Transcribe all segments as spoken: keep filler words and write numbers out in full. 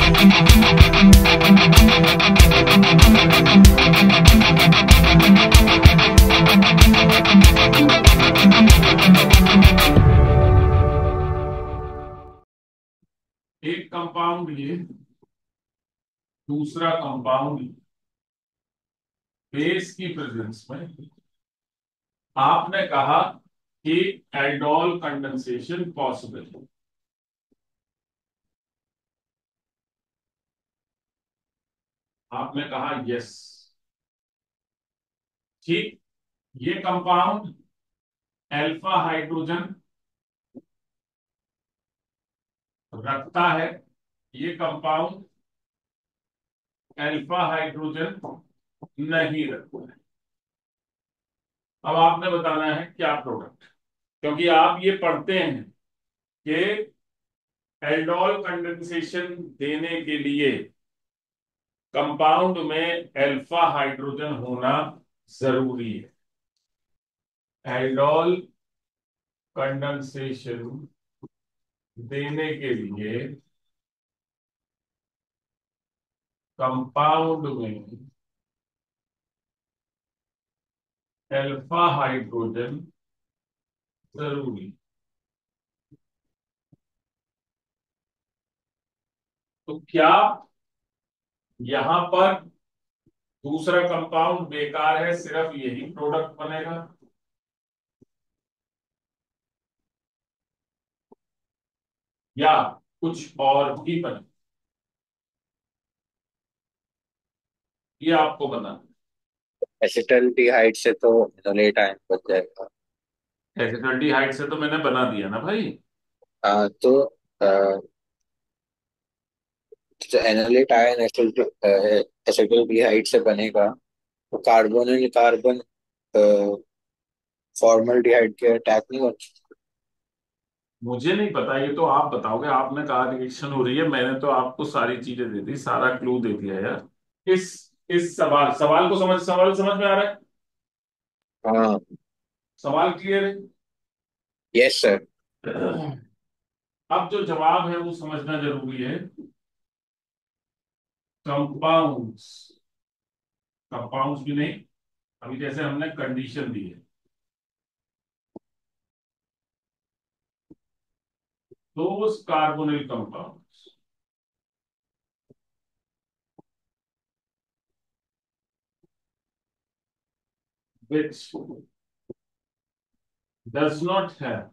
एक कंपाउंड ये, दूसरा कंपाउंड बेस की प्रेजेंस में आपने कहा कि एल्डोल कंडेंसेशन पॉसिबल है। आपने कहा यस, ठीक। ये कंपाउंड अल्फा हाइड्रोजन रखता है, ये कंपाउंड अल्फा हाइड्रोजन नहीं रखता है। अब आपने बताना है क्या प्रोडक्ट, क्योंकि आप ये पढ़ते हैं कि एल्डोल कंडेंसेशन देने के लिए कंपाउंड में अल्फा हाइड्रोजन होना जरूरी है। एल्डोल कंडेंसेशन देने के लिए कंपाउंड में अल्फा हाइड्रोजन जरूरी। तो क्या यहां पर दूसरा कंपाउंड बेकार है, सिर्फ यही प्रोडक्ट बनेगा? या कुछ और भी बने, ये आपको बताना। एसिटल्डिहाइड से तो इनोलेट आयन बन जाएगा। एसिटल्डिहाइड से तो मैंने बना दिया ना भाई। हाँ तो जो एनोलेट आयन एसिटल्डिहाइड से बनेगा तो कार्बोनिल कार्बन फॉर्मल्डिहाइड के अटैक नहीं होने। मुझे नहीं पता, ये तो आप बताओगे। आपने कहा रिएक्शन हो रही है, मैंने तो आपको सारी चीजें दे दी, सारा क्लू दे दिया यार। इस इस सवाल सवाल को समझ सवाल समझ में आ रहा है? हाँ। सवाल क्लियर यस सर। है? अब जो जवाब है वो समझना जरूरी है। कंपाउंड्स, कंपाउंड्स भी नहीं, अभी जैसे हमने कंडीशन दी है, those carbonyl compounds which does not have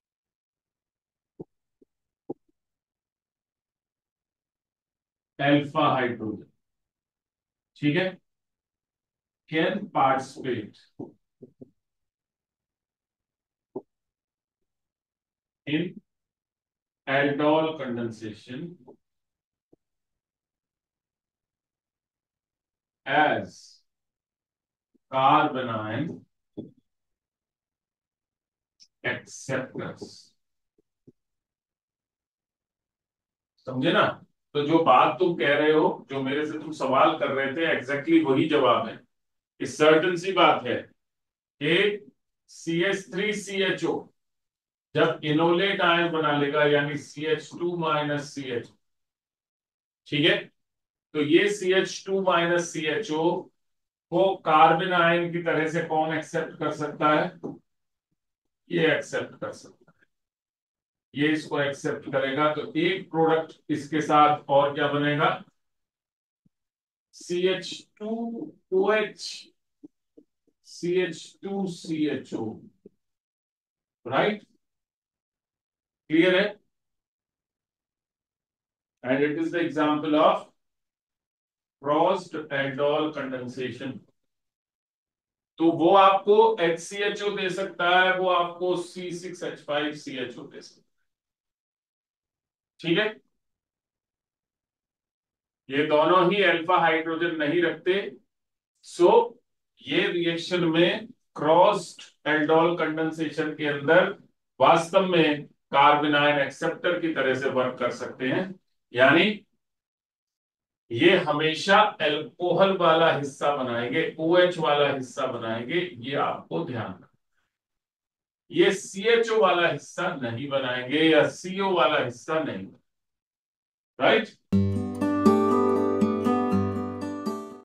alpha hydrogen, ठीक है, can participate in aldol condensation as carbanion acceptors। समझे ना? तो जो बात तुम कह रहे हो, जो मेरे से तुम सवाल कर रहे थे, एग्जैक्टली exactly वही जवाब है। इस सर्टन सी बात है कि C H three C H O जब इनोलेट आयन बना लेगा, यानी C H two minus C H, ठीक है, तो ये C H two minus C H O को कार्बन आयन की तरह से कौन एक्सेप्ट कर सकता है? ये एक्सेप्ट कर सकता है, ये इसको एक्सेप्ट करेगा। तो एक प्रोडक्ट इसके साथ और क्या बनेगा? C H two O H, C H two C H O, right? Clear है? And it is the example of crossed aldol condensation. तो वो आपको एच सी एच ओ दे सकता है, वो आपको C six H five C H O दे सकता है, ठीक है। ये दोनों ही अल्फा हाइड्रोजन नहीं रखते, सो ये रिएक्शन में क्रॉस्ड एल्डोल कंडेंसेशन के अंदर वास्तव में कार्बन आयन एक्सेप्टर की तरह से वर्क कर सकते हैं। यानी ये हमेशा एल्कोहल वाला हिस्सा बनाएंगे, ओ एच वाला हिस्सा बनाएंगे, ये आपको ध्यान रखना। ये सी एच ओ वाला हिस्सा नहीं बनाएंगे या सी ओ वाला हिस्सा नहीं, राइट?